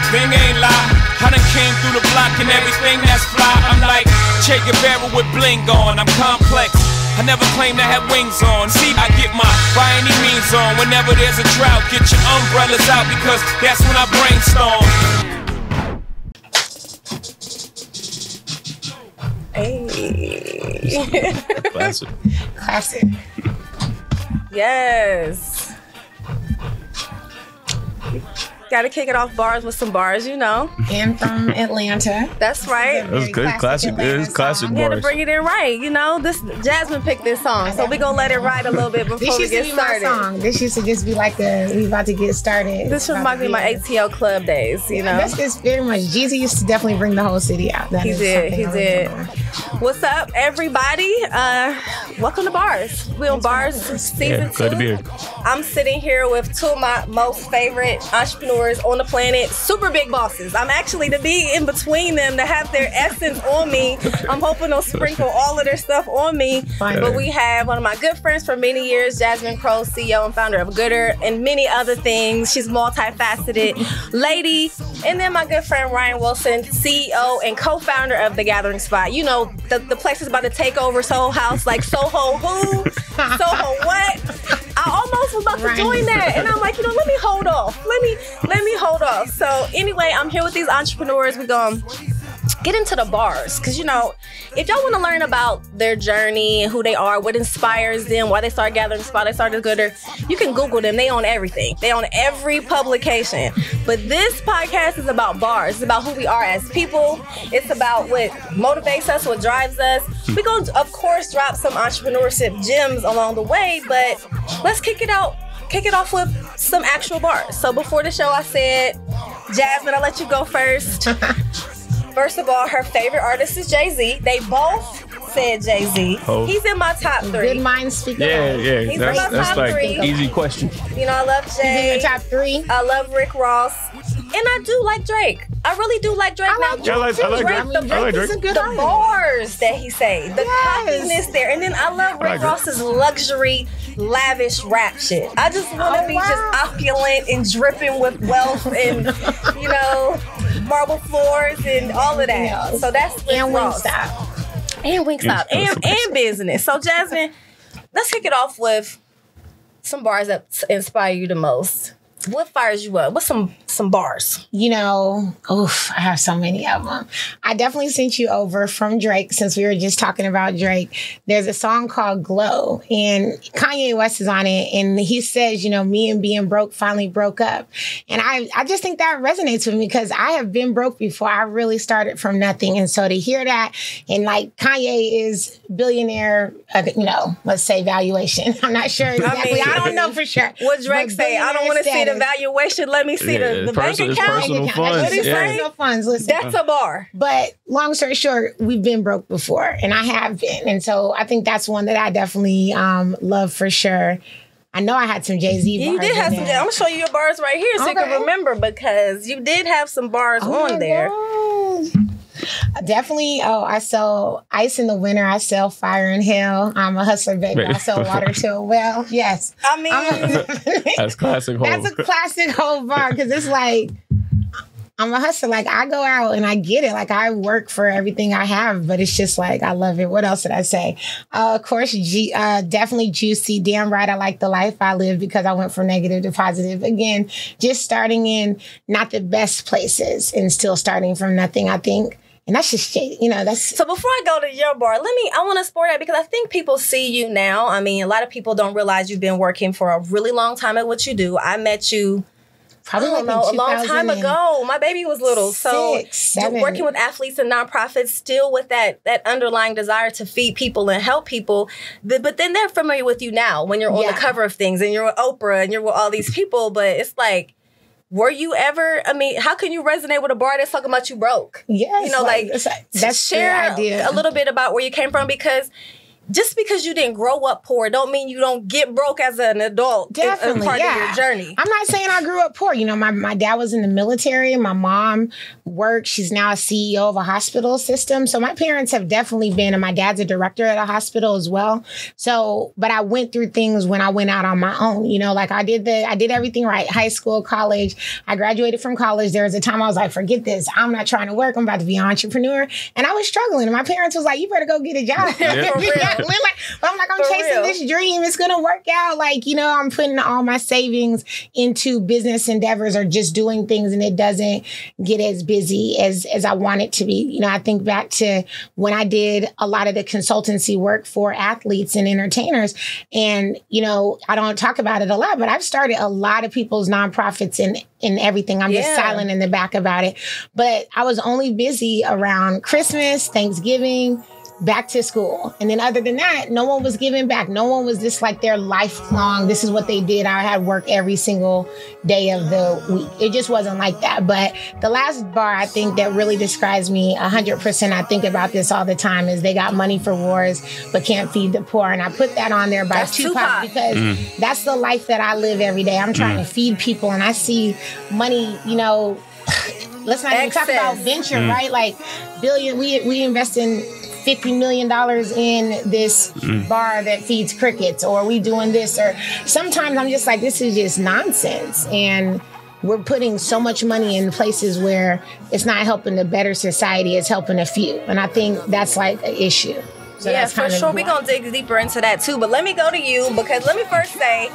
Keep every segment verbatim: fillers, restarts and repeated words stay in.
thing ain't lie. I done came through the block and everything that's fly. I'm like Che Guevara with bling on. I'm complex. I never claimed to have wings on. See, I get my by any means on. Whenever there's a drought, get your umbrellas out because that's when I brainstorm. Hey. Classic. Classic. Yes. Gotta kick it off bars with some bars, you know. And from Atlanta. That's right. That was good. Classic. It is classic You had to bars. bring it in right, you know. This Jasmine picked this song, so we gonna let it ride a little bit before This we used to get be started. my song. This used to just be like a, we about to get started. This reminds me of my A T L club days, you know. That's just very much. Jeezy used to definitely bring the whole city out. That He is did, he something did. original. What's up, everybody? Uh, welcome to Bars. We on Bars season Yeah, two. glad to be here. I'm sitting here with two of my most favorite entrepreneurs on the planet, super big bosses. I'm actually to be in between them, to have their essence on me. I'm hoping they'll sprinkle all of their stuff on me. Fine. But we have one of my good friends for many years, Jasmine Crowe, C E O and founder of Goodr and many other things. She's multifaceted lady. And then my good friend Ryan Wilson, C E O and co-founder of The Gathering Spot. You know, the, the place is about to take over Soho House, like Soho who? Soho what? I almost was about to Right. join that, and I'm like, you know, let me hold off. Let me let me hold off. So anyway, I'm here with these entrepreneurs. We're going to get into the bars, because, you know, if y'all want to learn about their journey, who they are, what inspires them, why they start Gathering Spot, they started Goodr, you can Google them. They own everything. They own every publication. But this podcast is about bars. It's about who we are as people. It's about what motivates us, what drives us. We're going to, of course, drop some entrepreneurship gems along the way, but let's kick it out. Kick it off with some actual bars. So before the show, I said, Jasmine, I'll let you go first. First of all, her favorite artist is Jay-Z. They both said Jay-Z. Oh. He's in my top three. Good minds speak Yeah, alike. yeah. He's That's, in my that's top like three. easy question. You know, I love He's in Jay. your top three. I love Rick Ross. And I do like Drake. I really do like Drake. I like now. Yeah, I like, I like Drake, Drake. the I like Drake is Drake. a good the artist. bars that he say, the Yes. cockiness there, and then I love Rick like it. Ross's luxury, lavish rap shit. I just want to Oh, be wow. just opulent and dripping with wealth and, you know, marble floors and all of that. Yes. So that's Rick And Ross. Wingstop. And Wingstop and and business. So Jasmine, let's kick it off with some bars that inspire you the most. What fires you up? What's some some bars? You know, oof, I have so many of them. I definitely sent you over from Drake, since we were just talking about Drake. There's a song called Glow, and Kanye West is on it, and he says, you know, me and being broke finally broke up. And I, I just think that resonates with me, because I have been broke before. I really started from nothing. And so to hear that, and like Kanye is billionaire, uh, you know, let's say valuation. I'm not sure exactly. I, mean, don't know for sure. What Drake But say? I don't want to see the billionaire valuation. Let me see Yeah, the, the it's bank perso- it's account. personal status. funds. What he That's say? just personal funds. Listen. That's a bar. But long story short, we've been broke before, and I have been. And so I think that's one that I definitely um, love for sure. I know I had some Jay-Z Yeah, bars. you did have in some. there. I'm gonna show you your bars right here, so you Okay. can remember, because you did have some bars Oh on my there. God. Definitely. Oh, I sell ice in the winter. I sell fire in hell. I'm a hustler, baby. I sell water to a well. Yes. I mean, I'm- That's classic. Hole. That's a classic whole bar, because it's like, I'm a hustler. Like, I go out and I get it. Like, I work for everything I have, but it's just like, I love it. What else did I say? Uh, of course, G, uh, definitely Juicy. Damn right, I like the life I live, because I went from negative to positive. Again, just starting in not the best places and still starting from nothing, I think. And that's just, you know, that's... so before I go to your bar, let me, I want to explore that, because I think people see you now. I mean, a lot of people don't realize you've been working for a really long time at what you do. I met you, Probably I don't like know, a in long time ago. My baby was little. So Six, seven. working with athletes and nonprofits, still with that that underlying desire to feed people and help people. But, but then they're familiar with you now when you're on Yeah. the cover of things and you're with Oprah and you're with all these people. But it's like, were you ever, I mean, how can you resonate with a bar that's talking about you broke? Yes. You know, like, that's, that's share the idea. a little bit about where you came from, because just because you didn't grow up poor don't mean you don't get broke as an adult. Definitely, as part yeah. of your journey. I'm not saying I grew up poor. You know, my, my dad was in the military. My mom worked. She's now a C E O of a hospital system. So my parents have definitely been, and my dad's a director at a hospital as well. So, but I went through things when I went out on my own. You know, like I did the, I did everything right. High school, college. I graduated from college. There was a time I was like, forget this. I'm not trying to work. I'm about to be an entrepreneur. And I was struggling. And my parents was like, you better go get a job. Yeah. For real. Like, I'm like, I'm For chasing real. this dream. It's going to work out. Like, you know, I'm putting all my savings into business endeavors or just doing things, and it doesn't get as busy as, as I want it to be. You know, I think back to when I did a lot of the consultancy work for athletes and entertainers. And, you know, I don't talk about it a lot, but I've started a lot of people's nonprofits and, and everything. I'm just Yeah. silent in the back about it. But I was only busy around Christmas, Thanksgiving, back to school. And then other than that, no one was giving back. No one was just like their lifelong, this is what they did. I had work every single day of the week. It just wasn't like that. But the last bar I think that really describes me one hundred percent, I think about this all the time, is they got money for wars, but can't feed the poor. And I put that on there by That's Tupac, Tupac. because Mm. that's the life that I live every day. I'm trying Mm. to feed people, and I see money, you know, let's not even talk Excess. about venture, Mm. right? Like billion, we we invest in fifty million dollars in this Mm. bar that feeds crickets, or we doing this, or sometimes I'm just like, this is just nonsense. And we're putting so much money in places where it's not helping the better society, it's helping a few. And I think that's like an issue. So yeah, that's for kind of sure. We're why. going to dig deeper into that too. But let me go to you, because let me first say,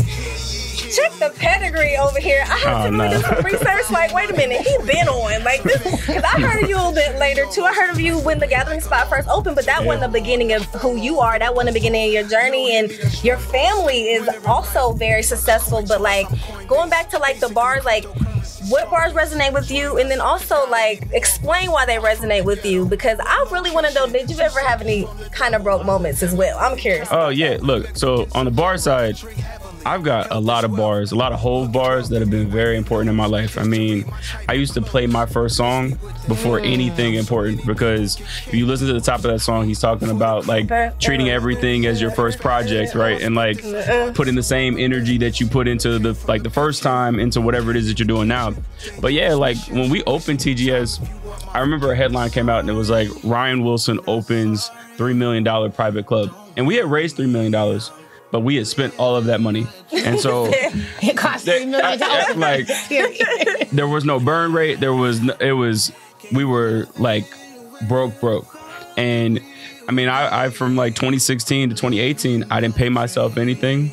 check the pedigree over here. I have Oh, to really no. do some research. Like, wait a minute, he been on. Like, this, because I heard of you a little bit later too. I heard of you when the Gathering Spot first opened, but that Yeah. wasn't the beginning of who you are. That wasn't the beginning of your journey. And your family is also very successful. But like, going back to like the bars, like, what bars resonate with you? And then also, like, explain why they resonate with you, because I really want to know, did you ever have any kind of broke moments as well? I'm curious. Oh yeah, look. So on the bar side, I've got a lot of bars, a lot of Hove bars that have been very important in my life. I mean, I used to play my first song before anything important, because if you listen to the top of that song, he's talking about like treating everything as your first project, right? And like putting the same energy that you put into the like the first time into whatever it is that you're doing now. But yeah, like when we opened T G S, I remember a headline came out and it was like, Ryan Wilson opens three million dollars private club. And we had raised three million dollars. But we had spent all of that money. And so It cost three million dollars. like there was no burn rate. There was no, it was we were like broke broke. And I mean I, I from like twenty sixteen to twenty eighteen, I didn't pay myself anything.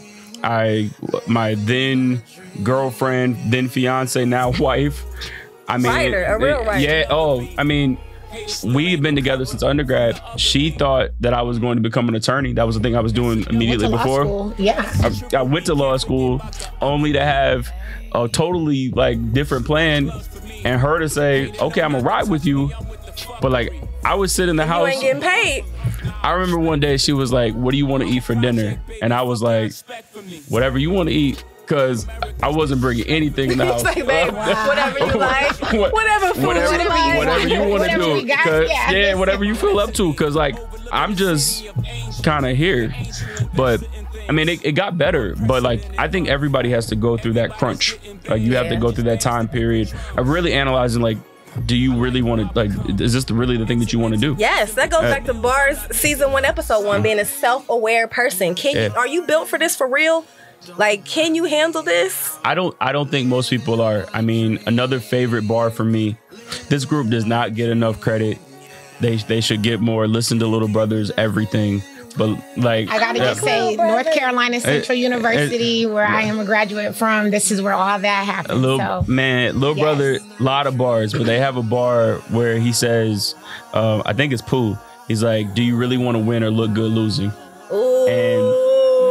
I my then girlfriend, then fiance, now wife. I mean Writer, a real writer. Yeah, oh, I mean we've been together since undergrad. She thought that I was going to become an attorney. That was the thing I was doing immediately Went to law before. school. Yeah. I, I went to law school only to have a totally like different plan, and her to say, okay, I'm gonna ride with you. But like I would sit in the You house. ain't getting paid. I remember one day she was like, what do you want to eat for dinner? And I was like, whatever you want to eat. Cause I wasn't bringing anything in the house. It's like, babe, whatever you like, What- whatever food whatever, you like. whatever you want to Whatever do. we got, 'Cause- yeah. yeah, whatever you feel up to. Cause like I'm just kind of here, but I mean it, it got better. But like I think everybody has to go through that crunch. Like you have to Yeah. go through that time period of really analyzing. Like, do you really want to? Like, is this the, really the thing that you want to do? Yes, that goes Uh, back to Bars season one, episode one, being a self-aware person. Can you, Yeah. are you built for this for real? Like, can you handle this? I don't I don't think most people are. I mean, another favorite bar for me, this group does not get enough credit. They they should get more. Listen to Little Brother's Everything. But like I gotta yeah. just say, North Carolina Central Eh, University, where I am a graduate from, this is where all that happens. Little so man, Little Yes. Brother, lot of bars, but they have a bar where he says, um, I think it's Pooh. He's like, do you really want to win or look good losing? Ooh. And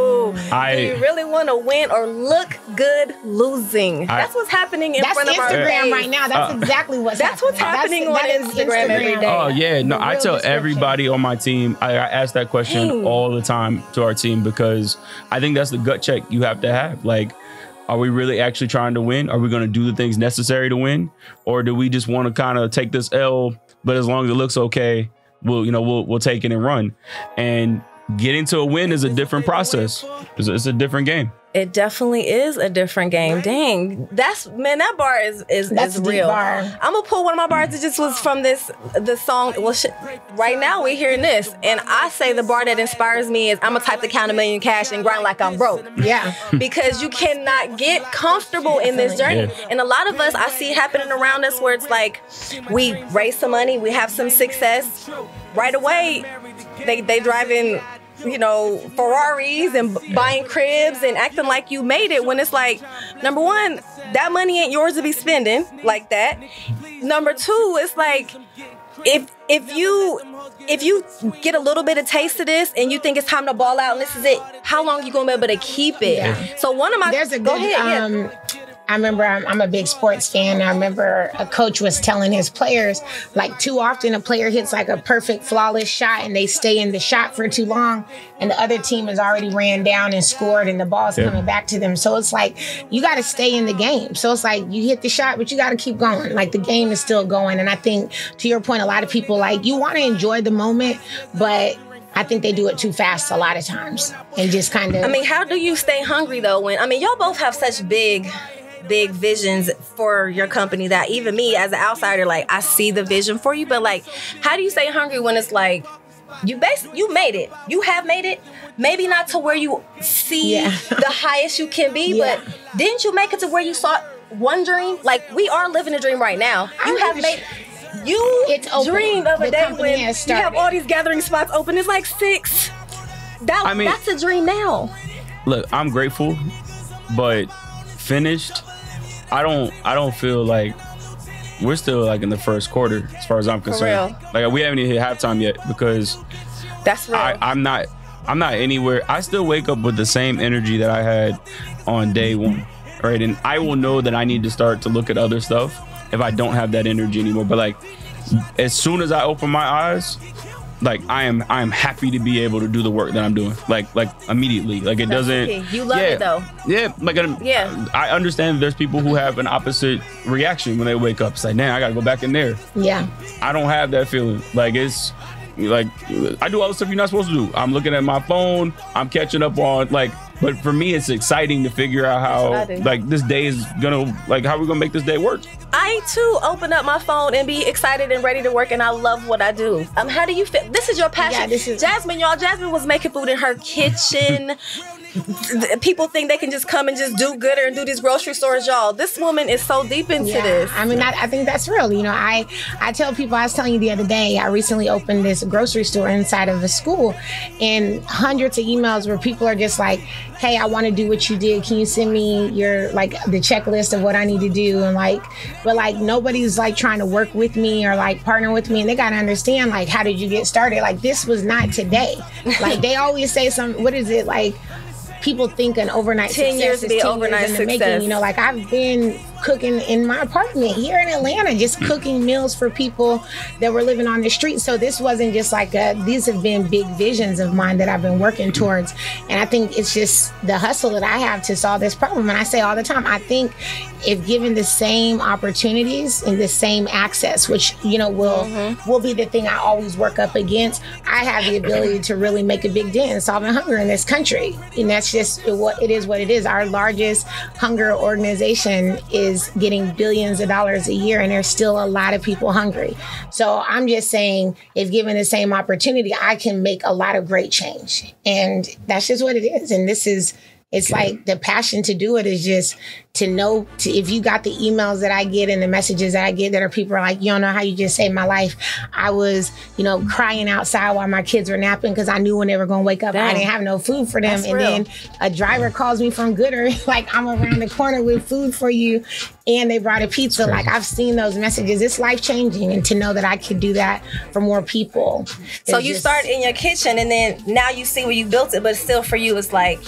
I- Do you really want to win or look good losing? I- That's what's happening in that's front of our Instagram face. right now. That's Uh, exactly what's That's what's happening. happening That's- on that is Instagram every day. Oh yeah, no, The I real tell description. everybody on my team. I, I ask that question Dang. all the time to our team because I think that's the gut check you have to have. Like, are we really actually trying to win? Are we going to do the things necessary to win, or do we just want to kind of take this L? But as long as it looks okay, we'll you know we'll we'll take it and run. And getting to a win is a different process. It's a, it's a different game. It definitely is a different game. Dang, that's man. That bar is is, That's is a deep real. bar. I'm gonna pull one of my bars that just was from this the song. Well, sh- right now we're hearing this, and I say the bar that inspires me is I'm a type to count a million cash and grind like I'm broke. Yeah. Because you cannot get comfortable in this journey, Yeah. and a lot of us I see happening around us where it's like we raise some money, we have some success, right away they they driving, you know, Ferraris and b- buying cribs and acting like you made it when it's like, number one, that money ain't yours to be spending like that. Number two, it's like, if if you if you get a little bit of taste of this and you think it's time to ball out and this is it, how long you gonna be able to keep it? Yeah. So one of my There's a go good, ahead, yeah. um, I remember I'm, I'm a big sports fan. I remember a coach was telling his players, like, too often a player hits like a perfect, flawless shot and they stay in the shot for too long and the other team has already ran down and scored and the ball's Yeah. coming back to them. So it's like, you got to stay in the game. So it's like, you hit the shot, but you got to keep going. Like, the game is still going. And I think, to your point, a lot of people, like, you want to enjoy the moment, but I think they do it too fast a lot of times and just kind of. I mean, how do you stay hungry though when, I mean, y'all both have such big big visions for your company that even me as an outsider, like, I see the vision for you, but like, how do you stay hungry when it's like you basically you made it, you have made it, maybe not to where you see Yeah. the highest you can be, Yeah. but didn't you make it to where you saw one dream? Like, we are living a dream right now. You I have wish- made you It's open. dreamed of a The day company when has you have started. all these gathering spots open. It's like six. That I mean- that's a dream now. Look, I'm grateful, but finished, I don't I don't feel like we're still like in the first quarter as far as I'm concerned. real. Like, we haven't even hit halftime yet because That's real. I, I'm not I'm not anywhere. I still wake up with the same energy that I had on day one. Right. And I will know that I need to start to look at other stuff if I don't have that energy anymore. But like, as soon as I open my eyes, like, I am I am happy to be able to do the work that I'm doing. Like like immediately. Like, it That's doesn't okay. You love yeah, it though. Yeah. Like, I'm- Yeah. I understand there's people who have an opposite reaction when they wake up. It's like, man, I gotta go back in there. Yeah. I don't have that feeling. Like, it's like, I do all the stuff you're not supposed to do. I'm looking at my phone. I'm catching up on, like, but for me, it's exciting to figure out That's what I how, do. like, this day is gonna, like, how we gonna make this day work. I too open up my phone and be excited and ready to work, and I love what I do. Um, how do you feel? This is your passion. Yeah, this is- Jasmine, y'all. Jasmine was making food in her kitchen. People think they can just come and just do Goodr and do these grocery stores, y'all. This woman is so deep into Yeah, this. I mean, I, I think that's real. You know, I, I tell people, I was telling you the other day, I recently opened this grocery store inside of a school, and hundreds of emails where people are just like, hey, I want to do what you did. Can you send me your, like, the checklist of what I need to do? And like, but like, nobody's like trying to work with me or like partner with me. And they got to understand, like, how did you get started? Like, this was not today. Like, they always say some, what is it? Like, people think an overnight ten success years to is be ten overnight years in the success. making. You know, like, I've been cooking in my apartment here in Atlanta, just cooking meals for people that were living on the street. So this wasn't just like a, these have been big visions of mine that I've been working towards. And I think it's just the hustle that I have to solve this problem. And I say all the time, I think if given the same opportunities and the same access, which, you know, will Mm-hmm. will be the thing I always work up against, I have the ability to really make a big dent in solving hunger in this country. And that's just what it is, what it is. Our largest hunger organization is getting billions of dollars a year, and there's still a lot of people hungry. So I'm just saying, if given the same opportunity, I can make a lot of great change. And that's just what it is. And this is, it's like the passion to do it is just to know, to, if you got the emails that I get and the messages that I get that are people are like, you don't know how you just saved my life. I was, you know, crying outside while my kids were napping because I knew when they were going to wake up, Dang. I didn't have no food for them. That's and real. then a driver calls me from Goodr, like, I'm around the corner with food for you, and they brought a pizza. Like, I've seen those messages. It's life changing, and to know that I could do that for more people. So is you just- start in your kitchen, and then now you see where you built it, but still for you, it's like,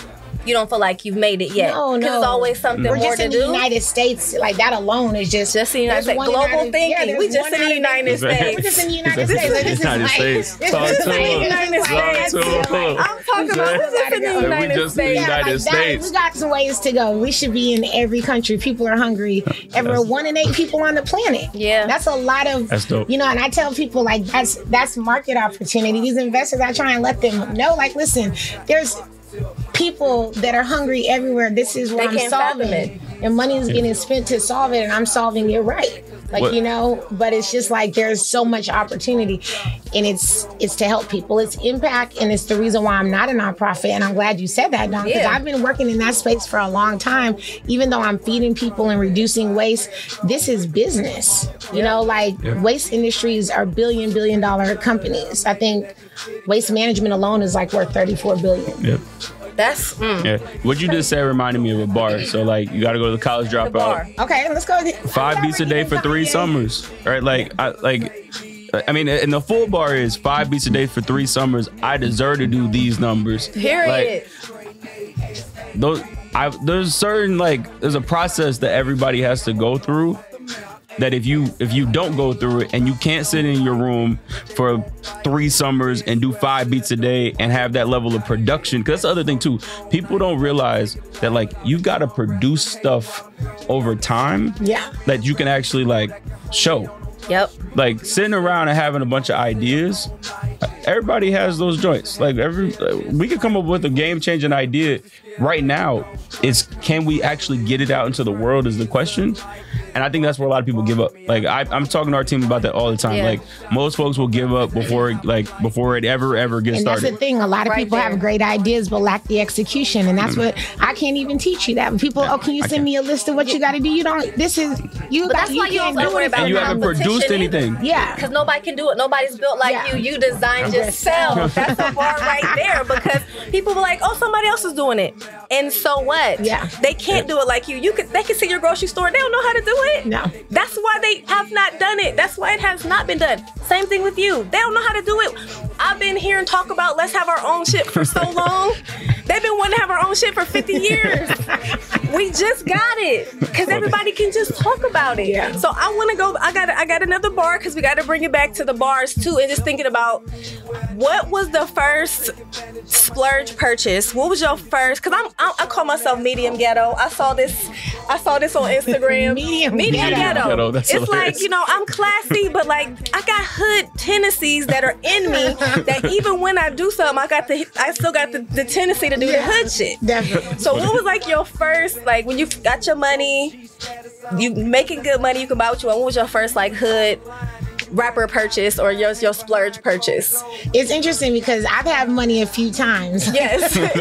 you don't feel like you've made it yet. No, no. Because it's always something We're more just to in do. the United States. Like that alone is just just the United States. Global thinking. We just in the United States. We're just in the United States. Like, this United is States. like, Talk this to is like him. United Talk States. to him. I'm talking about we just in the We United just in the States. Yeah, United like that, States. we got some ways to go. We should be in every country. People are hungry. Ever one in eight people on the planet. Yeah. That's a lot of, That's dope. you know, and I tell people like that's that's market opportunity. These investors, I try and let them know, like, listen, there's people that are hungry everywhere. This is what They I'm can't fathom solving. it. And money is getting spent to solve it, and I'm solving it right. Like, What- you know, but it's just like there's so much opportunity, and it's it's to help people. It's impact, and it's the reason why I'm not a nonprofit. And I'm glad you said that, Dawn, because Yeah. I've been working in that space for a long time. Even though I'm feeding people and reducing waste, this is business. You know, like Yeah. waste industries are billion billion dollar companies. I think waste management alone is like worth thirty-four billion. Yep. That's mm, Yeah. What you just said reminded me of a bar. So like you got to go to the college the bar. dropout. Okay, let's go. Five beats a day for three summers. Right? Like I like. I mean, and the full bar is five beats a day for three summers. I deserve to do these numbers. Period. Like, those, I, there's certain like there's a process that everybody has to go through. That if you if you don't go through it and you can't sit in your room for three summers and do five beats a day and have that level of production, because that's the other thing too. People don't realize that like you got to produce stuff over time. Yeah. That you can actually like show. Yep. Like sitting around and having a bunch of ideas, everybody has those joints. Like every, we could come up with a game-changing idea right now. It's can we actually get it out into the world is the question. And I think that's where a lot of people give up. Like I, I'm talking to our team about that all the time. Yeah. Like most folks will give up before like before it ever ever gets And started. that's the thing. A lot of Right people there. have great ideas but lack the execution, and that's what I can't even teach you that. When people, oh, can you I send can't. me a list of what you got to do? You don't. This is you. But got, that's why you can't don't do worry it. about And you haven't produced competition either. anything. Yeah. Because nobody can do it. Nobody's built like Yeah. you. You design yourself. That's a bar right there. Because people be like, oh, somebody else is doing it. And so what? Yeah. They can't do it like you. You could they can see your grocery store. They don't know how to do it. No. That's why they have not done it. That's why it has not been done. Same thing with you. They don't know how to do it. I've been here and talk about let's have our own shit for so long. They've been wanting to have our own shit for fifty years. We just got it because everybody can just talk about it. Yeah. So I want to go. I got. I got another bar because we got to bring it back to the bars too. And just thinking about what was the first splurge purchase. What was your first? Because I'm. I, I call myself medium ghetto. I saw this. I saw this on Instagram. Medium medium ghetto. ghetto. Ghetto, that's It's hilarious. like you know I'm classy, but like I got hood tendencies that are in me. That even when I do something, I got the. I still got the, the tendency to do the hood shit. Definitely. So what was like your first, like when you got your money, you making good money, you can buy what you want. What was your first like hood rapper purchase or your, your splurge purchase? It's interesting because I've had money a few times. Yes. a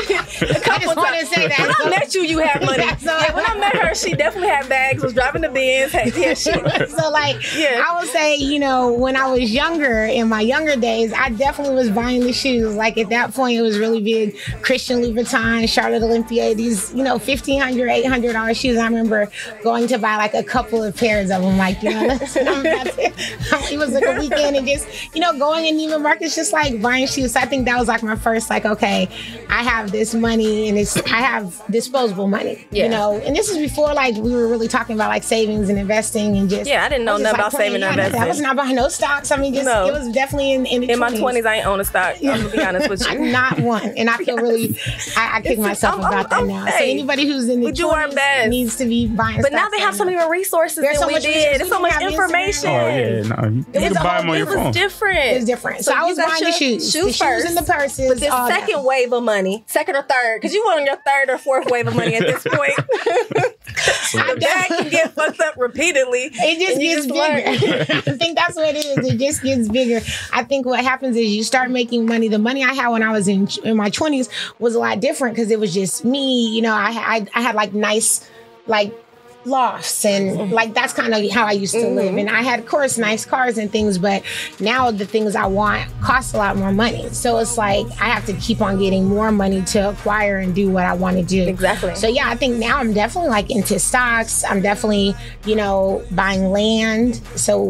I couple just want to times. say that. When I met you, you had money. Yeah, so- Yeah, when I met her, she definitely had bags, was driving the Benz, had, yeah, she, So like, Yeah. I would say, you know, when I was younger, in my younger days, I definitely was buying the shoes. Like at that point, it was really big. Christian Louboutin, Charlotte Olympia, these, you know, fifteen hundred dollars, eight hundred dollars shoes. I remember going to buy like a couple of pairs of them. Like, you know, listen, I'm about to, it was like a weekend and just, you know, going in Neiman Marcus, just like buying shoes. So I think that was like my first, like, okay, I have this money and it's, I have disposable money, Yeah. you know, and this is before like we were really talking about like savings and investing and just, Yeah, I didn't know was nothing just, about saving playing. or Yeah, investing. I was not buying no stocks. I mean, just, No. it was definitely in, in the in my twenties. twenties, I ain't own a stock. I'm gonna be honest with you. Not one. And I feel really, I, I kick It's- myself I'm- about I'm- that now. I'm- So hey, anybody who's in the we do our twenties best. needs to be buying But now stocks they have right so many more resources There's than so we much did. resources. There's so We much have Instagram. information. Oh yeah, no, you It can was, buy them on it your was phone. different. It's different. So, So I you was got buying your the shoes. shoes the shoes first, and the purses. But this all that. second wave of money, second or third, because you were on your third or fourth wave of money at this point. The bag can get fucked up repeatedly. It just and you gets just learn. bigger. I think that's what it is. It just gets bigger. I think what happens is you start making money. The money I had when I was in in my twenties was a lot different because it was just me. You know, I I, I had like nice, like lofts and like that's kind of how I used to Mm-hmm. live. And I had, of course, nice cars and things, but now the things I want cost a lot more money. So it's like I have to keep on getting more money to acquire and do what I want to do. Exactly. So yeah, I think now I'm definitely like into stocks. I'm definitely, you know, buying land. So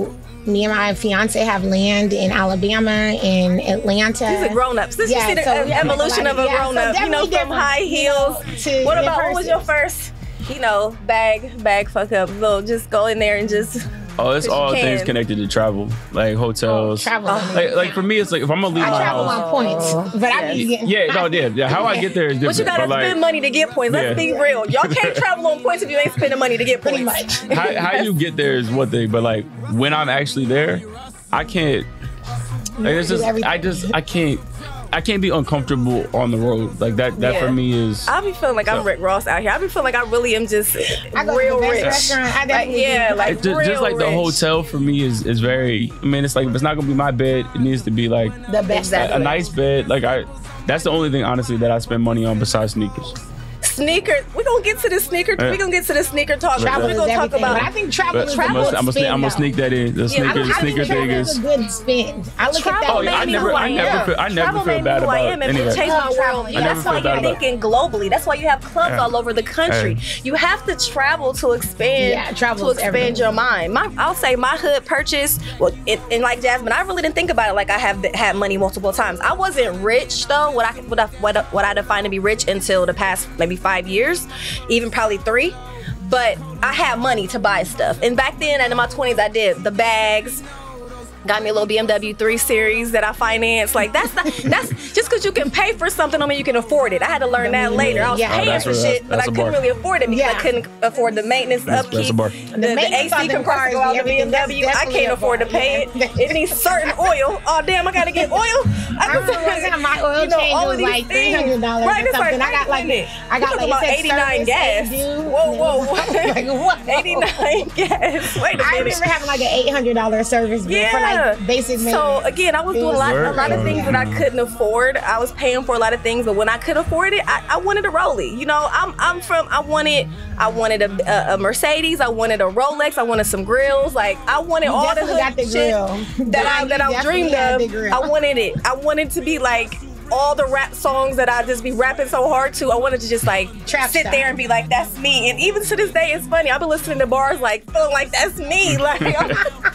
me and my fiance have land in Alabama, in Atlanta. These are grown-ups. This Yeah, is the so uh, we have, like, evolution a of lot a of- yeah, so grown-up. You know, definitely from high different, heels. you know, to What in about, what was person. your first, you know, bag, bag fuck up? Little, just go in there and just... Oh, it's 'Cause you all things can. connected to travel, like hotels. Travel. Like, like for me, it's like if I'm gonna leave I my travel house. on points, but I be getting. Yeah, no, yeah, yeah. How I get there is different. But you gotta but like, spend money to get points. Let's Yeah. be real. Y'all can't travel on points if you ain't spending money to get points. Pretty much. how, how you get there is one thing, but like when I'm actually there, I can't. Like, it's just I just I can't. I can't be uncomfortable on the road. Like that. That Yeah. for me is. I be feeling like I'm So- Rick Ross out here. I be feeling like I really am just I go real to the best rich. restaurant. I Like, definitely yeah, do. like just, real just like the rich. hotel for me is is very. I mean, it's like if it's not gonna be my bed, it needs to be like The best. Exactly. a nice bed. Like I. That's the only thing honestly that I spend money on besides sneakers. Sneaker. We're gonna get to the sneaker. Yeah. We're gonna get to the sneaker talk. Travel We're is gonna talk everything, about but I think travel But is travel a I'm good gonna spin, I'm gonna though. sneak that in. The I sneaker, don't- the I think sneaker travel thing Travel is is. a good spin. I look travel at that. Oh, made I me never- who I never am. feel- I never Travel feel made me bad who I about am and any of that. changed my world. I Yeah, never that's feel why bad you're about thinking globally. That's why you have clubs Yeah. all over the country. Yeah. You have to travel to expand. Yeah, travel to is expand everything. your mind. My, I'll say my hood purchase. Well, it, and like Jasmine, I really didn't think about it like I have had money multiple times. I wasn't rich though. What I what I, what, I, what I define to be rich until the past maybe five years, even probably three. But I had money to buy stuff. And back then, and in my twenties, I did the bags. Got me a little B M W three Series that I financed. Like that's not, that's just because you can pay for something don't mean you can afford it. I had to learn that later. I was Yeah. Oh, paying that's for a- shit, but I that's a couldn't bar. really afford it because Yeah. I couldn't afford the maintenance, That's- upkeep, that's a bar. the, The the maintenance A on C them compressor cars go out and the B M everything, that's W. I definitely can't a afford to bar. pay Yeah. it. It needs certain oil. Oh damn, I gotta get oil. I I remember one time my oil you know, change all was of these like three things. hundred dollars Right, or it's like, something. I got like, wait a minute. I got We're like talking about it said eighty-nine service gas. due. Whoa, whoa, whoa. Like, whoa. eighty-nine gas. Wait a I minute. remember having like an eight hundred dollars service bill Yeah. for like basic maintenance. So again, I was It doing a was lot, a Word. lot of things that I Yeah. couldn't afford. I was paying for a lot of things, but when I could afford it, I, I wanted a Rollie. You know, I'm I'm from. I wanted I wanted a, a, a Mercedes. I wanted a Rolex. I wanted some grills. Like I wanted You all the definitely hood got the shit grill. that I You that I definitely dreamed had of. the grill. I wanted it. I wanted to be like all the rap songs that I just be rapping so hard to. I wanted to just like Trap sit style. there and be like, that's me. And even to this day, it's funny. I've been listening to bars like feeling like that's me. Like I'm,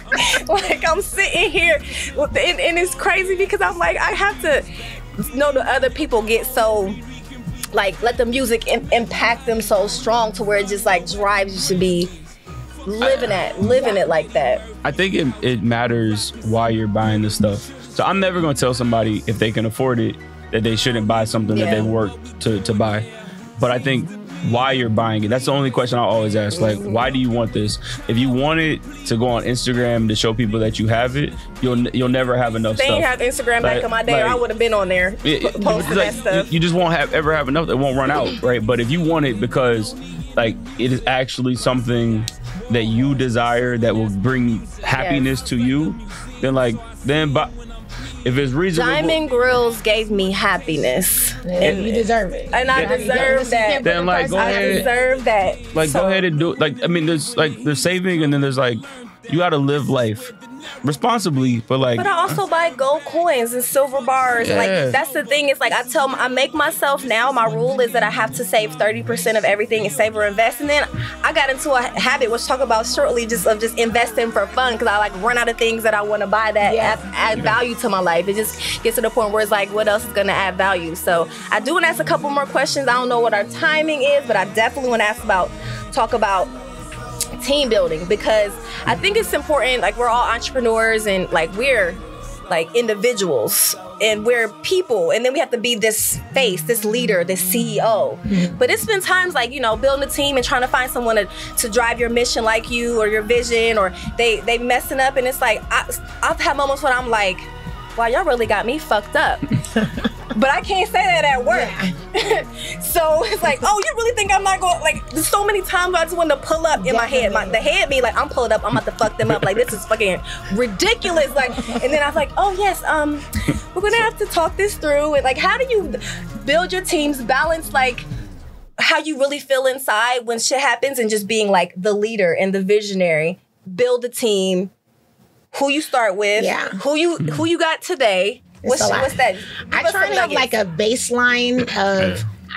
like I'm sitting here, with the, and, and it's crazy because I'm like I have to know the other people get so. Like let the music im- impact them so strong to where it just like drives you to be living at living it like that. I think it, it matters why you're buying the stuff. So I'm never going to tell somebody if they can afford it that they shouldn't buy something Yeah. that they worked to, to buy. But I think why you're buying it, that's the only question I always ask. Like, why do you want this? If you want it to go on Instagram to show people that you have it, you'll you'll never have enough They stuff. ain't have Instagram back Like- in my day, or I like- would have been on there It- it- p- posting like, that stuff. You, you just won't have ever have enough that won't run out, right? But if you want it because like it is actually something that you desire that will bring happiness to you, then like then but if it's reasonable, Diamond Grills gave me happiness, And you deserve it. and I Yeah. deserve that. Then, like, go I ahead. deserve that. like So- go ahead and do it. Like I mean, there's like there's saving, and then there's like you got to live life responsibly, but like But I also buy gold coins and silver bars. Yeah. Like that's the thing. It's like I tell, I make myself now. My rule is that I have to save thirty percent of everything and save or invest. And then I got into a habit, which talk about shortly, just of just investing for fun because I like run out of things that I want to buy that Yeah. add, add value to my life. It just gets to the point where it's like, what else is gonna add value? So I do want to ask a couple more questions. I don't know what our timing is, but I definitely want to ask about, talk about team building because I think it's important. Like we're all entrepreneurs and like we're like individuals and we're people, and then we have to be this face, this leader, this C E O. But it's been times like, you know, building a team and trying to find someone to, to drive your mission like you or your vision, or they they messing up, and it's like I, I've had moments when I'm like, wow, y'all really got me fucked up. But I can't say that at work. So it's like, oh, you really think I'm not going? Like, there's so many times I just want to pull up in my head. My, the head be like, I'm pulling up. I'm about to fuck them up. Like, this is fucking ridiculous. Like, and then I was like, oh yes, um, we're gonna have to talk this through. And like, how do you build your teams, balance like how you really feel inside when shit happens, and just being like the leader and the visionary. Build a team. Who you start with? Yeah. Who you who you got today? It's What's, a lot. what's that? I Give us try some to have nuggets. like a baseline of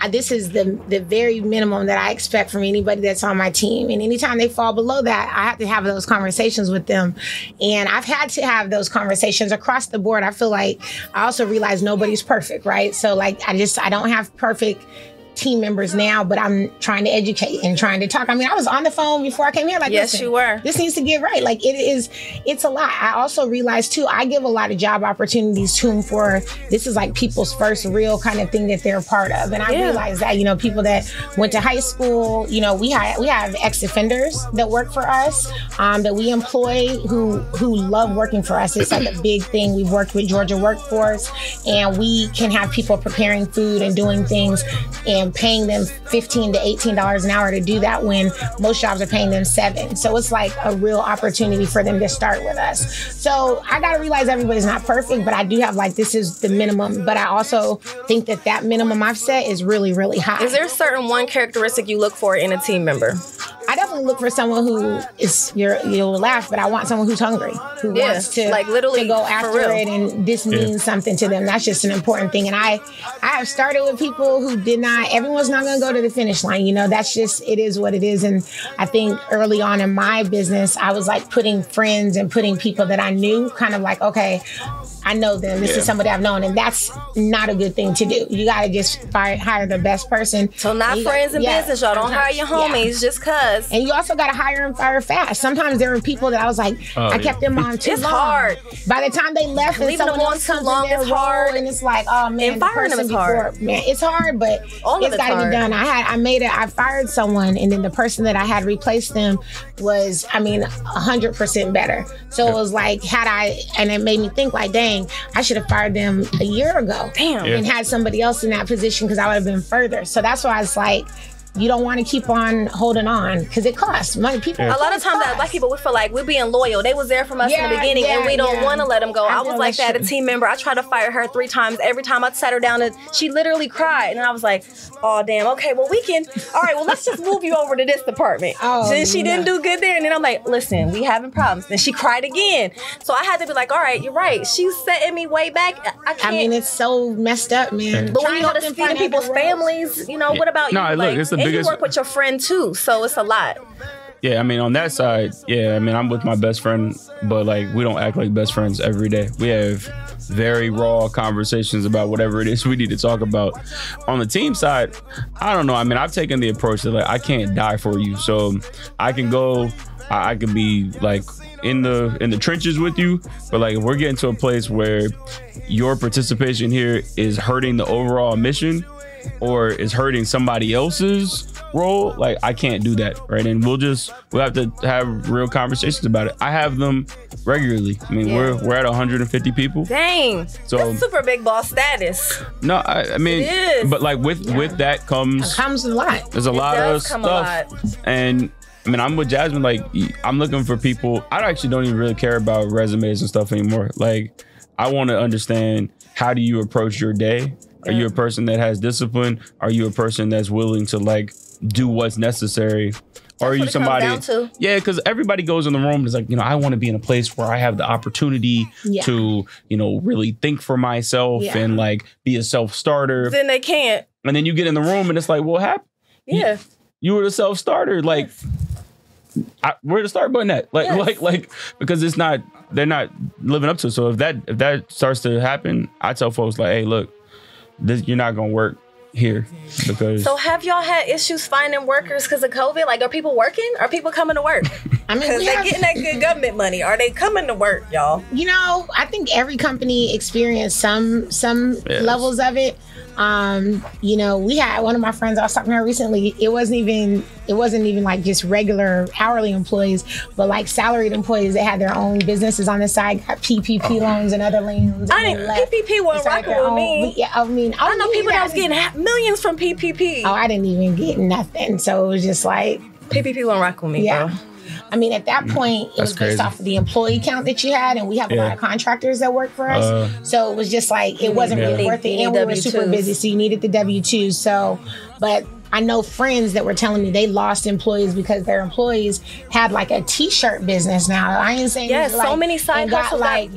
I, this is the the very minimum that I expect from anybody that's on my team. And anytime they fall below that, I have to have those conversations with them. And I've had to have those conversations across the board. I feel like I also realize nobody's perfect, right? So like, I just, I don't have perfect team members now, but I'm trying to educate and trying to talk. I mean, I was on the phone before I came here. Like, yes, listen, you were. This needs to get right. Like, it is, it's a lot. I also realized too, I give a lot of job opportunities to them for, this is like people's first real kind of thing that they're a part of. And I yeah. realized that, you know, people that went to high school, you know, we have, we have ex-offenders that work for us, um, that we employ who, who love working for us. It's like a big thing. We've worked with Georgia Workforce, and we can have people preparing food and doing things and paying them fifteen to eighteen dollars an hour to do that when most jobs are paying them seven. So it's like a real opportunity for them to start with us. So I got to realize everybody's not perfect, but I do have like, this is the minimum. But I also think that that minimum I've set is really, really high. Is there a certain one characteristic you look for in a team member? I definitely look for someone who is, you're, you'll laugh, but I want someone who's hungry, who yeah, wants to, like literally to go after real. it, and this means yeah. something to them. That's just an important thing. And I, I have started with people who did not, everyone's not going to go to the finish line. You know, that's just, it is what it is. And I think early on in my business, I was like putting friends and putting people that I knew kind of like, okay, I know them. This yeah. is somebody I've known. And that's not a good thing to do. You got to just fire, hire the best person. So not friends in yeah, business, y'all. Don't hire your homies yeah. just cause. And you also got to hire and fire fast. Sometimes there were people that I was like, oh, I yeah. kept them on too it's long. hard. By the time they left and leaving someone them on else too comes long in their is hard. role, and it's like, oh man, and firing the them is before, hard. Man, it's hard, but All it's got to be done. I had, I made it. I fired someone, and then the person that I had replaced them was, I mean, a hundred percent better. So yeah. it was like, had I, and it made me think like, dang, I should have fired them a year ago. Damn. And had somebody else in that position because I would have been further. So that's why it's like, you don't want to keep on holding on because it costs money. People, yeah. a lot of times as black people, we feel like we're being loyal. They was there from us yeah, in the beginning, yeah, and we don't yeah. want to let them go. I, I was like that, true. a team member. I tried to fire her three times. Every time I sat her down, and she literally cried, and I was like, "Oh damn, okay, well we can. All right, well let's just move you over to this department." Oh, then she no. didn't do good there, and then I'm like, "Listen, we having problems." Then she cried again, so I had to be like, "All right, you're right. She's setting me way back. I can't." I mean, it's so messed up, man. But when you know to feeding people's families, you know, yeah. what about no, you? Look, like, it's the and biggest... you work with your friend too, so it's a lot. Yeah, I mean, on that side, yeah, I mean, I'm with my best friend, but like, we don't act like best friends every day. We have very raw conversations about whatever it is we need to talk about. On the team side, I don't know. I mean, I've taken the approach that like, I can't die for you. So I can go, I, I can be like in the in the trenches with you, but like, if we're getting to a place where your participation here is hurting the overall mission or is hurting somebody else's role, like I can't do that, right? And we'll just we'll have to have real conversations about it. I have them regularly. I mean, yeah. we're we're at one hundred fifty people. Dang, so that's super big boss status. No, I, I mean, it is. But like with yeah. with that comes it comes a lot. There's a it lot of come stuff, a lot. And I mean, I'm with Jasmine. Like, I'm looking for people. I actually don't even really care about resumes and stuff anymore. Like, I want to understand, how do you approach your day? Are you a person that has discipline? Are you a person that's willing to like do what's necessary? Or are you somebody? Yeah, because everybody goes in the room and is like, you know, I want to be in a place where I have the opportunity yeah. to, you know, really think for myself yeah. and like be a self-starter. Then they can't. And then you get in the room and it's like, what happened? Yeah. You, you were the self-starter. Like, yes. I, where the start button at? Like, yes. like, like, because it's not, they're not living up to it. So if that if that starts to happen, I tell folks like, hey, look. This, you're not gonna work here because. So have y'all had issues finding workers because of COVID? Like, are people working? Are people coming to work? I mean, they have, getting that good government money. Are they coming to work, y'all? You know, I think every company experienced some some yes. levels of it. Um, you know, we had one of my friends I was talking to her recently. It wasn't even it wasn't even like just regular hourly employees, but like salaried employees that had their own businesses on the side, got P P P oh. loans and other loans. I didn't P P P wasn't rocking with me. Yeah, I mean, I, I know people that was getting millions from P P P. Oh, I didn't even get nothing. So it was just like P P P won't rock with me, yeah. bro. I mean, at that point, it That's was based crazy. off of the employee count that you had, and we have a yeah. lot of contractors that work for us. Uh, so it was just like, it wasn't yeah. really worth it, and we were super busy, so you needed the W two. So, but I know friends that were telling me they lost employees because their employees had like a T-shirt business now. I ain't saying yes, like, so many side got hustles like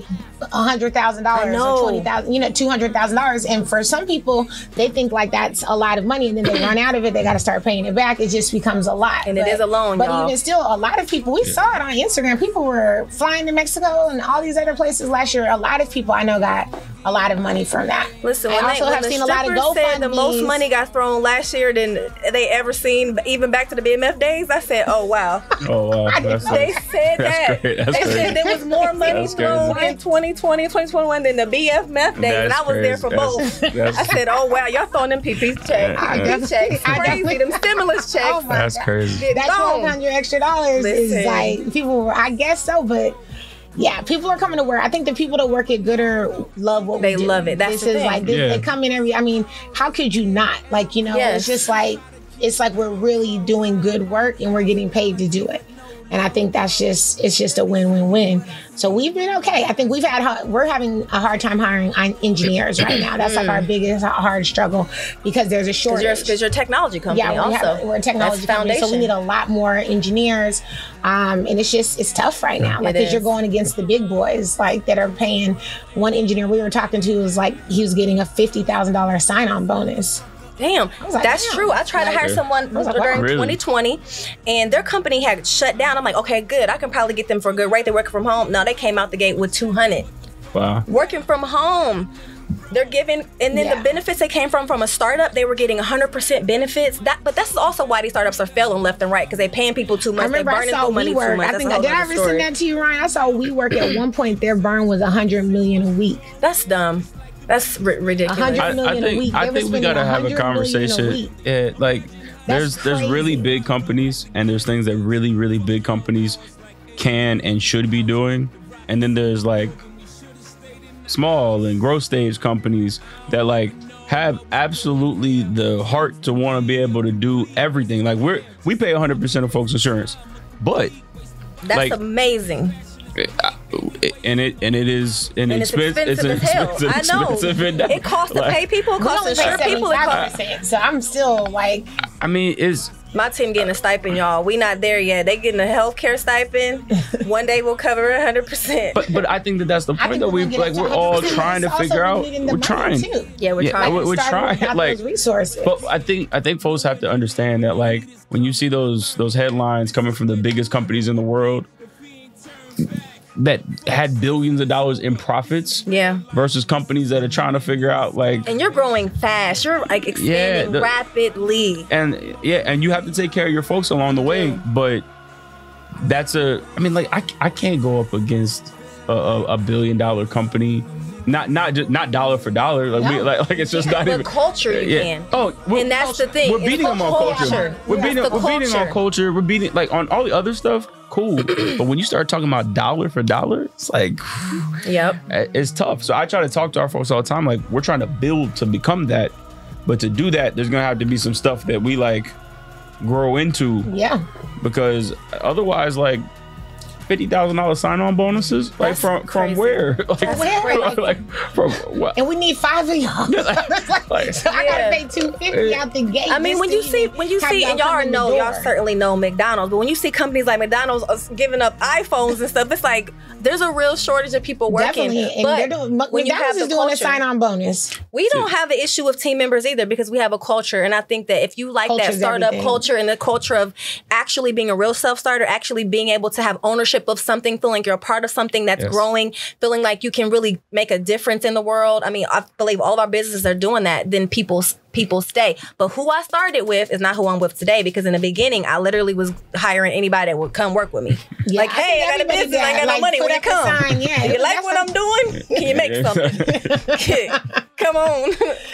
a hundred thousand dollars or twenty thousand, you know, two hundred thousand dollars. And for some people, they think like that's a lot of money, and then they run out of it. They got to start paying it back. It just becomes a lot. And but, it is a loan, But y'all. even still, a lot of people, we yeah. saw it on Instagram. People were flying to Mexico and all these other places last year. A lot of people I know got a lot of money from that. Listen, I when also they, have when seen the a lot of strippers said the most GoFundMes. money got thrown last year than they ever seen, even back to the B M F days, I said, oh, wow. Oh, wow. That's, they that's, said that's that. Great. That's they crazy. said there was more money That's thrown crazy. in twenty twenty, twenty twenty-one than the B M F days, That's and I was crazy. there for That's, both. that's, I said, oh, wow, y'all throwing them P P checks. I P P checks, I crazy. Them stimulus checks. Oh my that's God. crazy. That twelve hundred extra dollars Listen. is like, people were, I guess so, but yeah, people are coming to work. I think the people that work at Goodr love what They we do. love it. That's this the is thing. like this, Yeah. they come in every. I mean, how could you not? Like, you know, Yes. it's just like it's like we're really doing good work and we're getting paid to do it. And I think that's just it's just a win-win-win. So we've been okay. I think we've had we're having a hard time hiring engineers right now. That's like our biggest hard struggle because there's a shortage. Because you're a technology company Yeah, we also. have, we're a technology That's company, so we foundation. need a lot more engineers. Um, and it's just, it's tough right now. Like, It because you're is. going against the big boys, like, that are paying. One engineer we were talking to was like, he was getting a fifty thousand dollars sign-on bonus. Damn, was like, that's damn. true. I tried to hire Like- someone was like, during wow. Really? twenty twenty, and their company had shut down. I'm like, okay, good. I can probably get them for a good rate. They're working from home. No, they came out the gate with two hundred. Wow. Working from home. They're giving, and then Yeah. the benefits they came from from a startup, they were getting one hundred percent benefits. That, but that's also why these startups are failing left and right, because they paying people too I much. They remember I burning saw through money too WeWork. much. I That's think, a whole did I other ever story. send that to you, Ryan? I saw WeWork at one point, their burn was one hundred million a week. That's dumb. That's ri- ridiculous. one hundred I, I million a think week. I They were think we spending gotta have a one hundred million a conversation. week. Yeah, like there's there's really crazy. big companies and there's things that really really big companies can and should be doing, and then there's like small and growth stage companies that like have absolutely the heart to want to be able to do everything. Like we're we pay one hundred percent of folks' insurance, but That's like- amazing. and it and it is an And it's expense. expensive an as hell. expensive- I know. expensive endeavor. It costs to Like, pay people. It We costs only to pay insure people. It seventy-five costs. percent, so I'm still like, I mean, it's My team getting a stipend, y'all. We not there yet. They getting a healthcare stipend. One day we'll cover one hundred percent. But but I think that that's the I point think that we we're gonna like get up we're to all one hundred percent, trying to but it's figure also out. needing the We're money, trying. too. Yeah, we're Yeah, trying. we're- we're Starting trying, without like- those resources. But I think I think folks have to understand that like when you see those those headlines coming from the biggest companies in the world that had billions of dollars in profits, Yeah. versus companies that are trying to figure out like And you're growing fast. You're like expanding the- rapidly. and yeah, and you have to take care of your folks along the way. But that's a, I mean, like I, I can't go up against a, a, a billion dollar company, not not just not dollar for dollar. Like we No. like, like it's just not But even culture you yeah. can. Oh, we're- And that's the thing. We're It's beating the them on culture. culture. We're That's beating the we're beating on culture. culture. We're beating like on all the other stuff. Cool, but when you start talking about dollar for dollar, it's like Yep. it's tough. So I try to talk to our folks all the time. Like we're trying to build to become that, but to do that, there's gonna have to be some stuff that we like grow into. yeah. Because otherwise, like fifty thousand dollar sign on bonuses, like That's from crazy. from where? Like, That's Where? crazy. like from what? And we need five of y'all. Like- so I Yeah. gotta pay two fifty out the gate. I mean, just when to you see, even when you have see, and y'all come already in the know, y'all door. certainly know McDonald's, but when you see companies like McDonald's uh, giving up iPhones and stuff, it's like there's a real shortage of people working. Definitely, and but they're doing, when you have McDonald's the is doing a culture- sign-on bonus. We don't have an issue with team members either because we have a culture. And I think that if you like that Culture's startup everything. culture and the culture of actually being a real self-starter, actually being able to have ownership of something, feeling you're a part of something that's Yes. growing, feeling like you can really make a difference in the world. I mean, I believe all of our businesses are doing that. Then people people stay. But who I started with is not who I'm with today because in the beginning, I literally was hiring anybody that would come work with me. Yeah, like, I think hey, I got a everybody business, I ain't got like, no money. put When you up a come, sign, yeah. you like That's what I'm doing? Can you make something? Come on.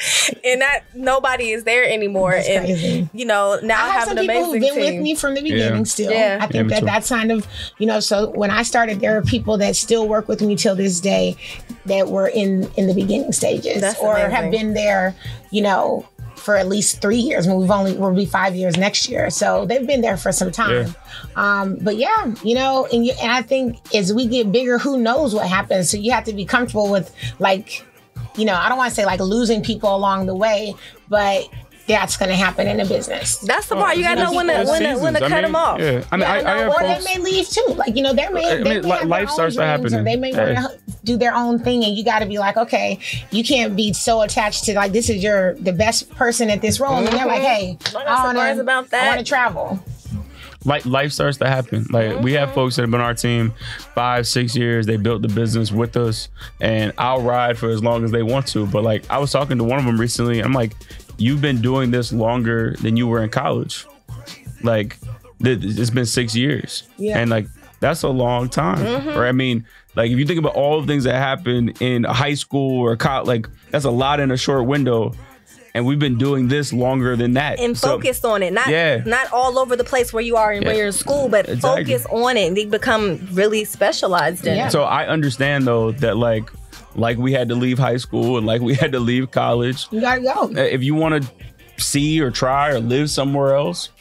And that nobody is there anymore. That's and crazy. you know, now I I have have some an people who've amazing been team. with me from the beginning Yeah. still. Yeah. I think Yeah, me that too. that's kind of, you know, so when I started, there are people that still work with me till this day that were in, in the beginning stages That's or amazing. have been there, you know, for at least three years. I mean, we've only, we'll be five years next year. So they've been there for some time. Um, but yeah, you know, and, you, and I think as we get bigger, who knows what happens. So you have to be comfortable with like, you know, I don't want to say like losing people along the way, but that's going to happen in a business. That's the part. You got to know when to, when to, when to cut I mean, them off. Yeah. I mean, I, I have or folks, they may leave too. Like, you know, they may, I they mean, may have life their starts own to dreams, happen. or they may Hey. want to do their own thing, and you got to be like, okay, you can't be so attached to like this is your the best person at this role, mm-hmm. and they're like, hey, I want to about that. I want to travel. Like life starts to happen. Like mm-hmm. we have folks that have been on our team five, six years. They built the business with us, and I'll ride for as long as they want to. But like I was talking to one of them recently, I'm like, you've been doing this longer than you were in college. Like th- it's been six years, yeah. and like that's a long time. Mm-hmm. Or I mean, like if you think about all the things that happened in high school or college, like that's a lot in a short window. And we've been doing this longer than that. And so, focused on it. Not yeah. not all over the place where you are and yeah. when you're in school, but exactly. focus on it. They become really specialized in yeah. it. So I understand though that like like we had to leave high school and like we had to leave college. You gotta go. If you want to see or try or live somewhere else,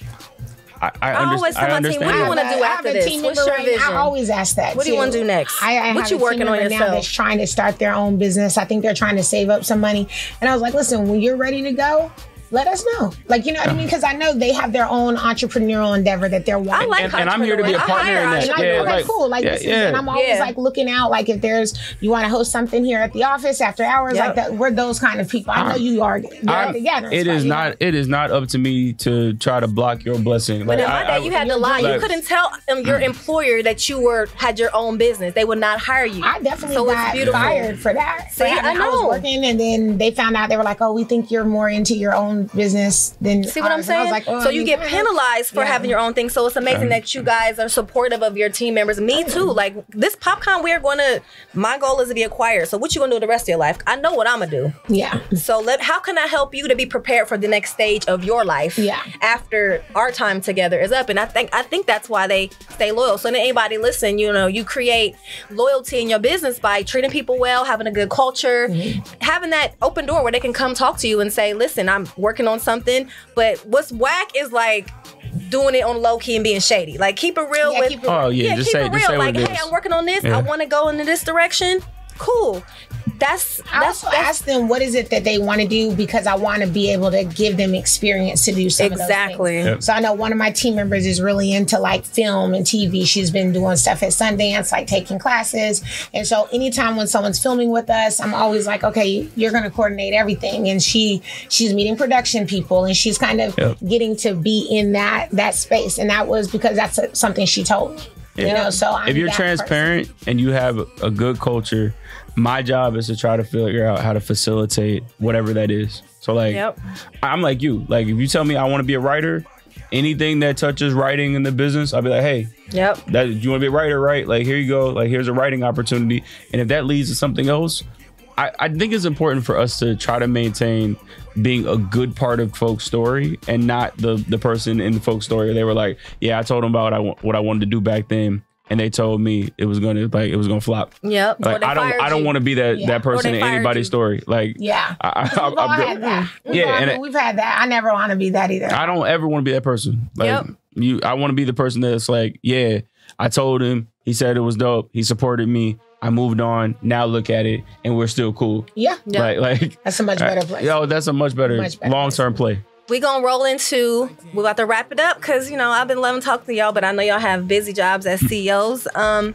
I, I, I under, always tell I my understand. team, what do you want to do I after have a this? team What's member your right- vision? I always ask that. What do you too. want to do next? I, I what have you a working team on member now yourself? that's trying to start their own business. I think they're trying to save up some money. And I was like, listen, when you're ready to go, let us know. Like, you know what I mean? Because I know they have their own entrepreneurial endeavor that they're wanting. I like and, and I'm here to be a partner in that. And I'm Yeah, like, like, cool. Like, yeah, this is, yeah. and I'm always Yeah. like looking out. Like, if there's, you want to host something here at the office after hours, Yep. like that, we're those kind of people. I know I'm- you are. You're I'm- together. It is you not. know? It is not up to me to try to block your blessing. But Like, in my I- day, I- you had to lie. like- You couldn't tell um, your employer that you were had your own business. They would not hire you. I definitely so it's got beautiful. fired for that. See, For having- I I was know. working, and then they found out. They were like, "Oh, we think you're more into your own business than." See what I'm ours." And I saying? was like, "Oh, so I you mean, get yeah." penalized for Yeah. having your own thing. So it's amazing that you guys are supportive of your team members. Me too. Like this PopCon, we're gonna. My goal is to be acquired. So what you gonna do the rest of your life? I know what I'm gonna do. Yeah. So let. How can I help you to be prepared for the next stage of your life? Yeah. After our time together is up, and I think I think that's why they stay loyal. So then anybody listen, you know, you create loyalty in your business by treating people well, having a good culture, Mm-hmm. having that open door where they can come talk to you and say, listen, I'm working on something. But what's whack is like doing it on low key and being shady. Like keep it real Yeah, with keep it Oh yeah, yeah, just keep say, it just real. say Like, what it hey, is. I'm working on this. Yeah. I want to go in this direction. Cool. That's I that's, also that's ask them what is it that they want to do, because I want to be able to give them experience to do some exactly. of those things. So I know one of my team members is really into like film and T V. She's been doing stuff at Sundance, like taking classes. And so anytime when someone's filming with us, I'm always like, okay, you're going to coordinate everything. And she she's meeting production people, and she's kind of Yep. getting to be in that that space. And that was because that's a, something she told me. You know, so I'm if you're that transparent person. and you have a good culture, my job is to try to figure out how to facilitate whatever that is. So like, Yep. I'm like you. Like if you tell me I want to be a writer, anything that touches writing in the business, I'll be like, hey, Yep. that you want to be a writer, right? Like here you go. Like here's a writing opportunity. And if that leads to something else, I, I think it's important for us to try to maintain being a good part of folks' story and not the the person in the folks' story. They were like, yeah, I told them about what I, wa- what I wanted to do back then, and they told me it was gonna like it was gonna flop. Yep. Or Like, they I don't fired I don't you. want to be that Yeah. that person Or they in fired anybody's you. story. Like Yeah. I, I, We've all I, I, had that. We've Yeah, all- and it- we've had that. I never want to be that either. I don't ever want to be that person. Like Yep. you, I want to be the person that's like, yeah, I told him, he said it was dope, he supported me, I moved on. Now look at it, and we're still cool. Yeah. Yeah. Like, like That's a much better place. Yo, that's a much better, Much better long term play. We gonna roll into, we're about to wrap it up because, you know, I've been loving talking to y'all, but I know y'all have busy jobs as C E Os. Um,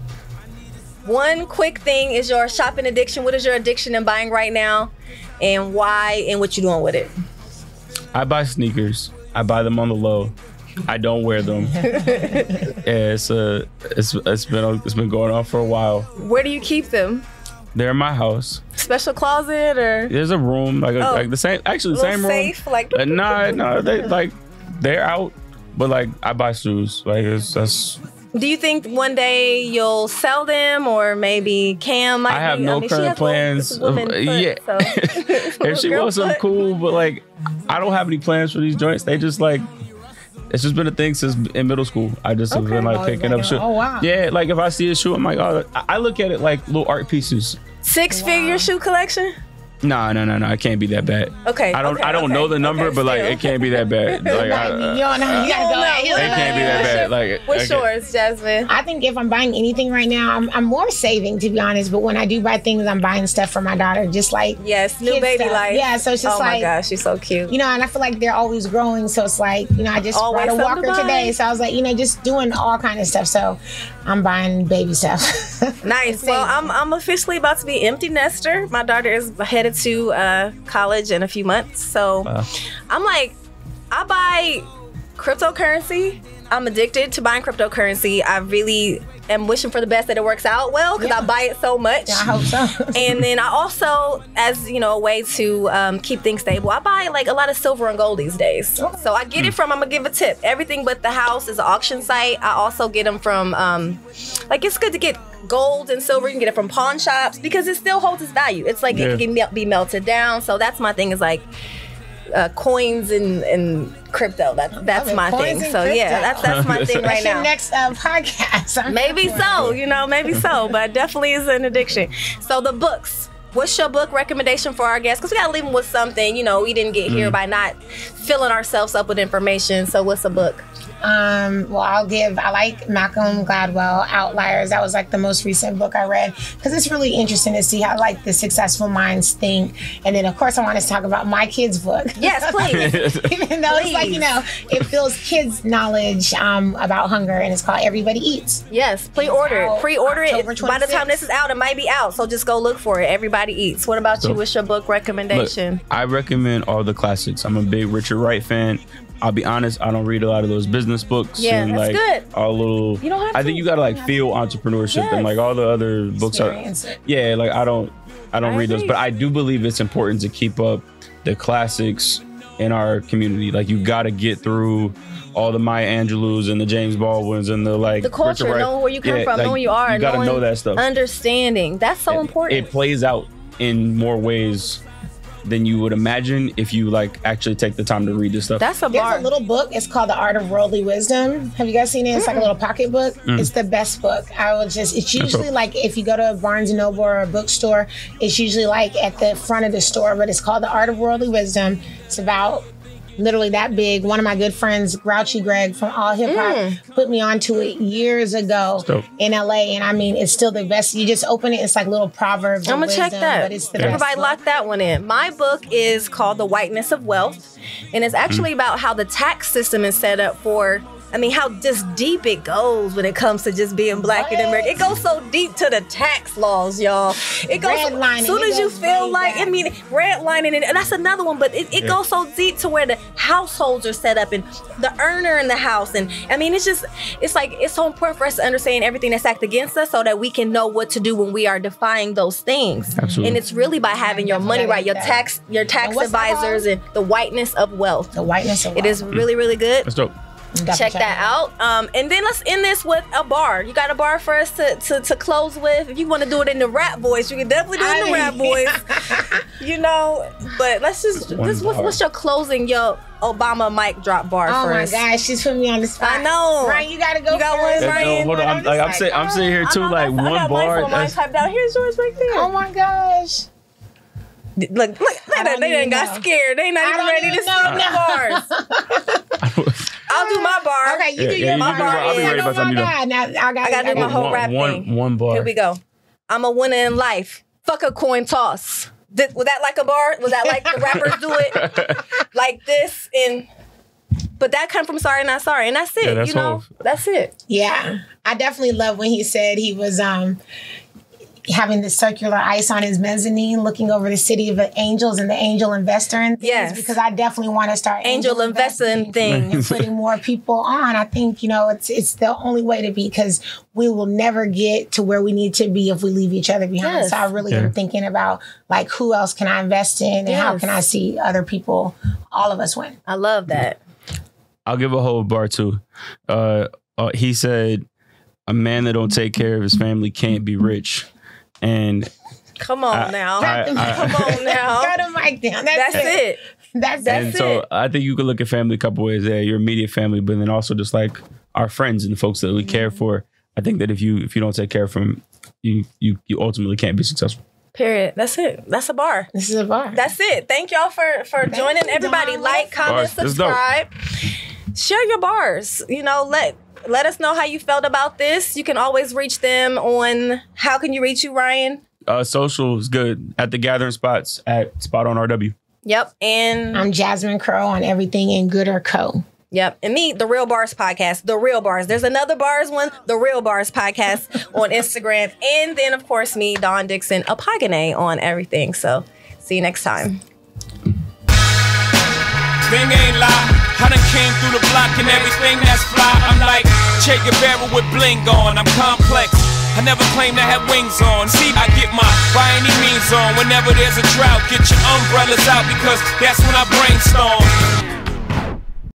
one quick thing is your shopping addiction. What is your addiction in buying right now, and why, and what you doing with it? I buy sneakers. I buy them on the low. I don't wear them. Yeah, it's a, it's it's been it's been going on for a while. Where do you keep them? They're in my house. Special closet or There's a room like a, Oh. like the same, actually the little same room. safe? Like Uh, nah, nah, they like they're out, but like I buy shoes. Like it's that's. do you think one day you'll sell them, or maybe Cam might I have be, no I mean, she current has plans. A woman of- foot, yeah, so. if she Girl wants some foot. cool, but like I don't have any plans for these joints. They just like. It's just been a thing since in middle school. I just have Okay. been like Oh, picking like, up shoes. oh, wow. Yeah, like if I see a shoe, I'm like, oh, I I look at it like little art pieces. Six figure shoe collection? No, no, no, no. It can't be that bad. Okay. I don't. okay, I don't okay, know the number, okay, but like still. it can't be that bad. Like, Like, I, you uh, don't know. You gotta go. know. it can't be that bad. Like, What's okay. yours, Jasmine? I think if I'm buying anything right now, I'm, I'm more saving, to be honest. But when I do buy things, I'm buying stuff for my daughter, just like Yes, new kid baby stuff. life. Yeah, so it's just oh my like, gosh, she's so cute. you know, and I feel like they're always growing. So it's like, you know, I just Always brought a something to walker buy. today. So I was like, you know, just doing all kind of stuff. So I'm buying baby stuff. Nice. Well, I'm I'm officially about to be empty nester. My daughter is headed to uh, college in a few months, so Wow. I'm like, I buy cryptocurrency. I'm addicted to buying cryptocurrency. I really am wishing for the best that it works out well because Yeah. I buy it so much. Yeah, I hope so. And then I also, as you know, a way to um, keep things stable, I buy like a lot of silver and gold these days. So I get it from, I'm gonna give a tip. Everything but the house is an auction site. I also get them from, um, like it's good to get gold and silver. You can get it from pawn shops because it still holds its value. It's like Yeah. it can mel- be melted down. So that's my thing is like uh, coins and, and crypto. That, that's it. my Coins thing. and So yeah, crypto. that's that's my thing right That's your now. next uh, podcast. I'm Maybe for it. so, you know, maybe so, but definitely is an addiction. So the books. What's your book recommendation for our guests? Because we gotta leave them with something. You know, we didn't get here by not filling ourselves up with information. So what's a book? Um, well, I'll give, I like Malcolm Gladwell, Outliers. That was like the most recent book I read because it's really interesting to see how like the successful minds think. And then of course I want to talk about my kids' book. Yes, please. Even though it's like, you know, it fills kids' knowledge um, about hunger, and it's called Everybody Eats. Yes, pre-order it. out Pre-order it. October By the time twenty-sixth. this is out, it might be out. So just go look for it. Everybody Eats. What about you? So- What's your book Look, recommendation? I recommend all the classics. I'm a big Richard Wright fan. I'll be honest, I don't read a lot of those business books. Yeah, and that's like good. all little. You don't have I think to. you gotta like feel entrepreneurship Yes. and like all the other books are. Experience it. Yeah, like I don't, I don't I read those, agree. but I do believe it's important to keep up the classics in our community. Like you gotta get through all the Maya Angelou's and the James Baldwins and the like The culture, Richard Wright- knowing where you come Yeah, from, like, knowing you are, You gotta knowing, know that stuff. Understanding. That's so important. It plays out in more ways than you would imagine if you like actually take the time to read this stuff. That's a There's bar. a little book. It's called The Art of Worldly Wisdom. Have you guys seen it? It's like a little pocket book. Mm. It's the best book. I will just, it's usually like if you go to a Barnes and Noble or a bookstore, it's usually like at the front of the store, but it's called The Art of Worldly Wisdom. It's about literally that big. One of my good friends, Grouchy Greg from All Hip Hop, Mm. put me onto it years ago dope. in L A. And I mean, it's still the best. You just open it, it's like little proverbs. I'm and gonna check wisdom, that. But it's the Everybody best book. lock that one in. My book is called The Whiteness of Wealth, and it's actually about how the tax system is set up for. I mean, how just deep it goes when it comes to just being black in What? America. It goes so deep to the tax laws, y'all. It goes Redlining, as soon it as you goes feel way like, I back. mean, redlining, and that's another one. But it, it Yeah. goes so deep to where the households are set up and the earner in the house, and I mean, it's just, it's like it's so important for us to understand everything that's acted against us, so that we can know what to do when we are defying those things. Absolutely. And it's really by having your money right, your that. tax, your tax And what's that advisors, called? and the whiteness of wealth. The Whiteness of It is Wealth. really, really good. That's dope. Definitely Check that it out. Um, and then let's end this with a bar. You got a bar for us to, to, to close with? If you want to do it in the rap voice, you can definitely do it in the I rap mean- voice. You know, but let's just, One this, what's, bar. what's your closing, your Obama mic drop bar Oh my first? gosh, she's putting me on the spot. I know. Ryan, you gotta go You got one, first. That's Ryan? dope. Hold on, I'm, like, I'm, sitting, I'm sitting here too, I know, like that's- I one got mine bar. for mine That's, typed out. Here's yours right there. Oh my gosh. Look, look, look I at don't they done even got know. scared. They not I even don't ready to even spit know. the bars. I'll do my bar. Okay, you Yeah, do yeah, your you do bar. your bar. I'll be Yeah, ready by the time oh you my do. God. Now, I gotta, I gotta do my whole one, rap one, thing. one bar. Here we go. I'm a winner in life. Fuck a coin toss. Did, was that like a bar? Was that like the rappers do it? Like this and... But that come from Sorry Not Sorry. And that's it, Yeah, that's you know? all. That's it. Yeah, I definitely love when he said he was um having the circular ice on his mezzanine, looking over the city of the angels and the angel investor and things. Yes. Because I definitely want to start Angel investing things. and putting more people on. I think, you know, it's it's the only way to be, because we will never get to where we need to be if we leave each other behind. Yes. So I really Yeah. am thinking about like who else can I invest in, and how Yes. can I see other people, all of us win. I love that. I'll give a whole bar too. Uh, uh, he said, "A man that don't take care of his family can't be rich." And Come on I- now. I- Come I- on now. Throw the mic down. That's, That's it. That's, That's and it. so it. I think you could look at family a couple ways. Yeah, your immediate family, but then also just like our friends and the folks that we care for. I think that if you if you don't take care of them, you you you ultimately can't be successful. Period. That's it. That's a bar. This is a bar. That's it. Thank y'all for for Thank joining. you, Everybody, Dawn. like, comment, Bars. This is subscribe. Share your bars. You know, let let us know how you felt about this. You can always reach them on. How can you reach you, Ryan? Uh, social is good at the gathering spots at Spot on R W. Yep. And I'm Jasmine Crowe on everything in Goodr Co. Yep. And me, The Real Bars Podcast. The Real Bars. There's another Bars one, The Real Bars Podcast on Instagram. And then, of course, me, Dawn Dickson-Akpoghene on everything. So, see you next time. Thing ain't lie. I done came through the block and everything that's fly. I'm like Che Guevara with bling on. I'm complex. I never claimed I had wings on. See, I get my by any means on. Whenever there's a drought, get your umbrellas out because that's when I brainstorm.